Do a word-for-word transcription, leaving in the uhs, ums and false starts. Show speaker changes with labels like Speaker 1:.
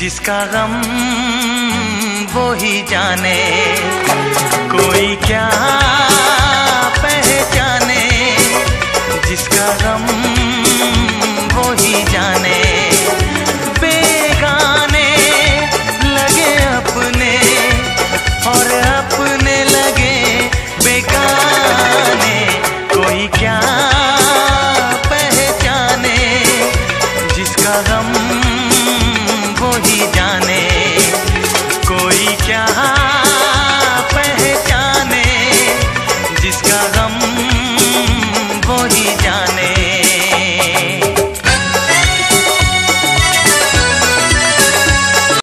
Speaker 1: जिसका गम वो ही जाने, कोई क्या पहचाने, जिसका गम वो ही जाने। बेगाने लगे अपने और अपने लगे बेगाने, कोई क्या पहचाने, जिसका गम वो ही जाने, कोई क्या